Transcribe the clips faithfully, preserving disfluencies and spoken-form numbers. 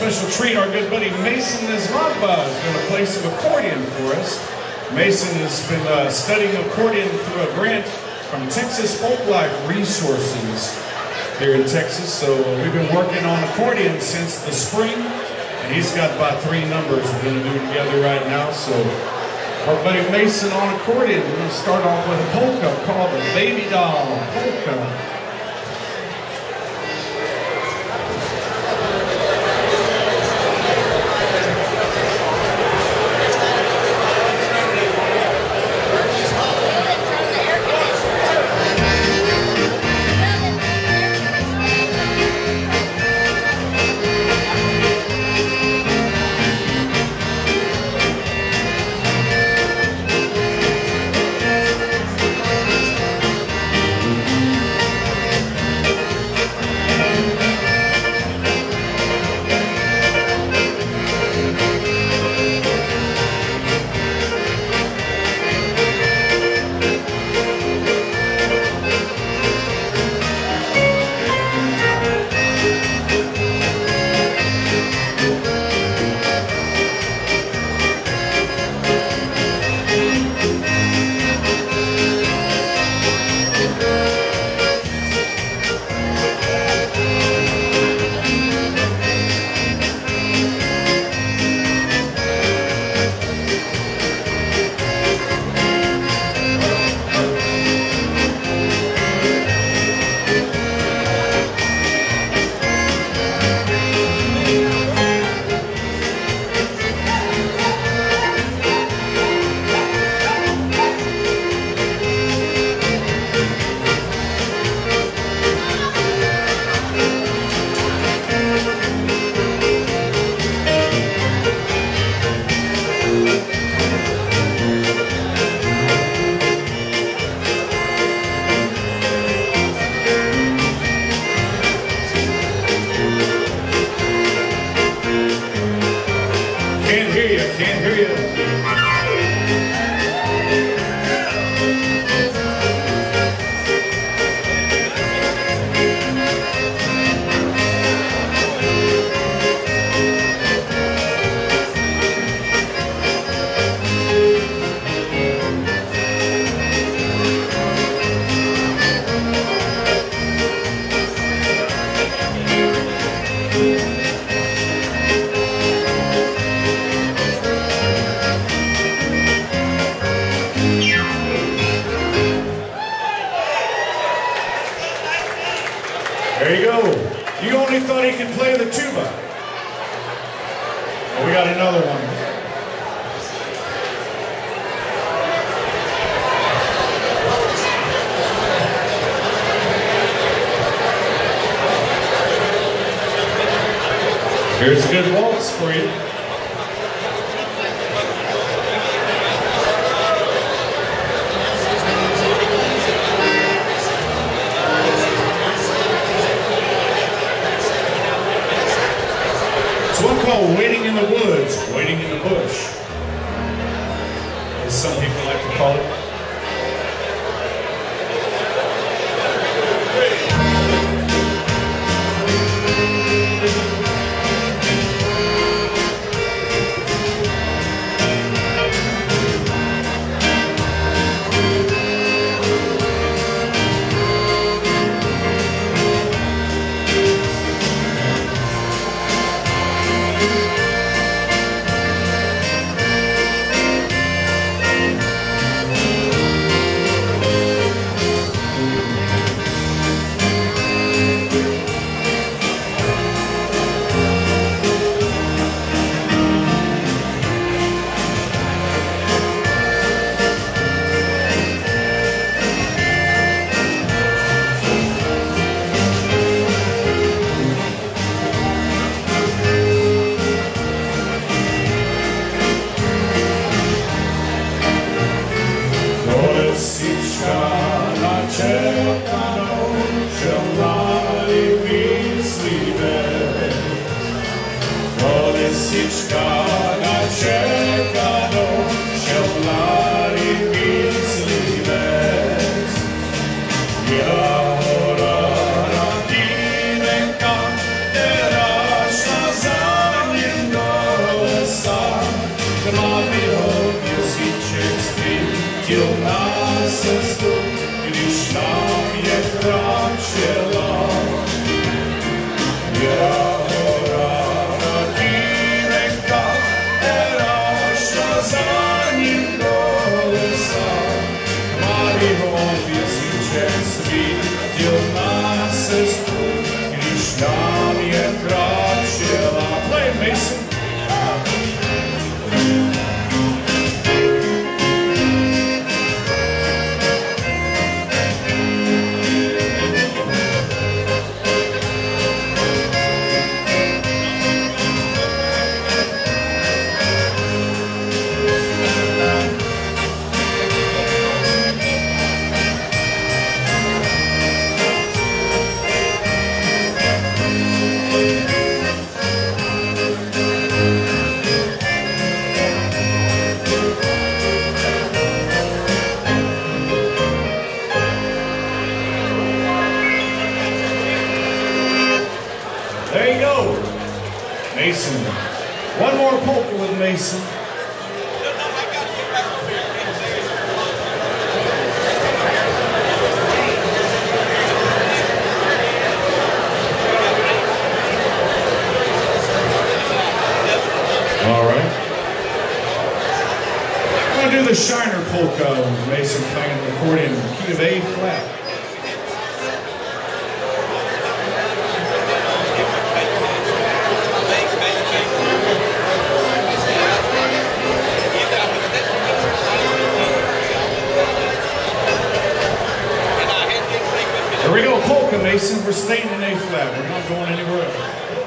special treat. Our good buddy Mason Nesvadba is going to play some accordion for us. Mason has been uh, studying accordion through a grant from Texas Folklife Resources here in Texas. So uh, we've been working on accordion since the spring, and he's got about three numbers we're going to do together right now. So our buddy Mason on accordion. We're going to start off with a polka called the Baby Doll Polka. There you go. You only thought he could play the tuba. Well, we got another one. Here's a good waltz for you. It's one called Waiting in the Woods, Waiting in the Bush, as some people like to call it. Teraz na Світил на сестру, když tam je kráčela. Měla hora na díreka, Eráša za ním do lesa. Mladýho pěsniče svítil na sestru, když tam je kráčela. Play Mason. There you go, Mason. One more polka with Mason. All right. I'm going to do the Shiner polka with Mason playing the accordion, key of A flat. Here we go, polka, Mason. We're staying in A flat. We're not going anywhere else.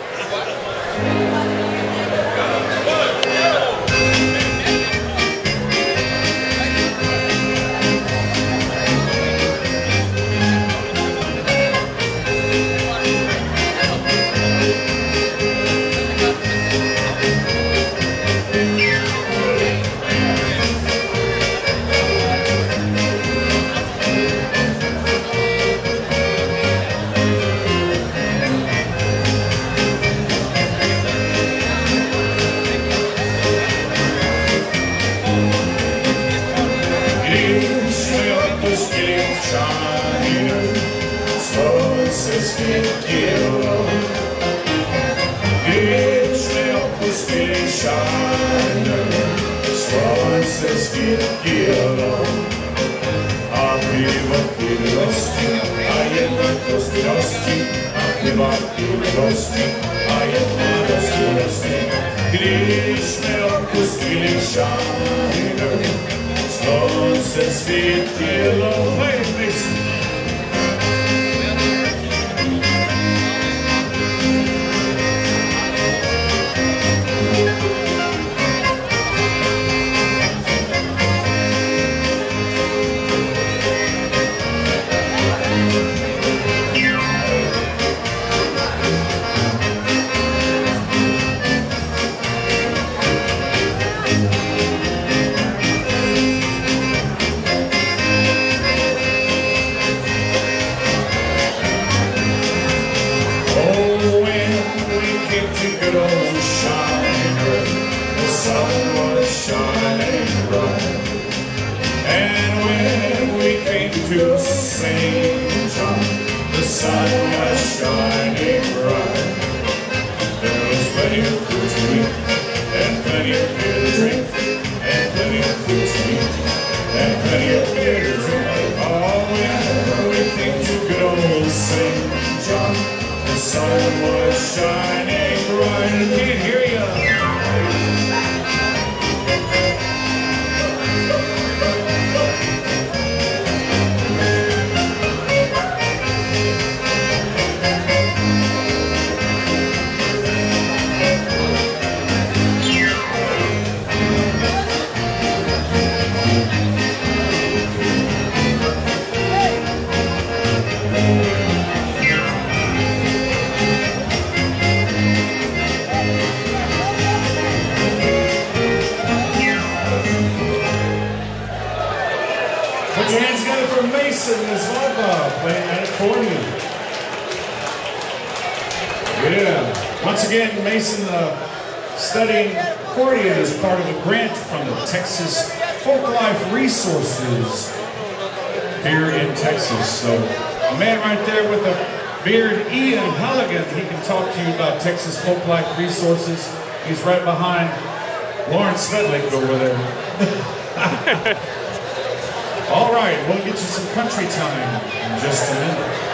Put your hands together for Mason Nesvadba playing that accordion. Yeah. Once again, Mason uh, studying accordion as part of a grant from the Texas Folklife resources here in Texas. So a man right there with a beard, Ian Halligan, he can talk to you about Texas Folklife resources. He's right behind Lawrence Svedlik over there. All right, we'll get you some country time in just a minute.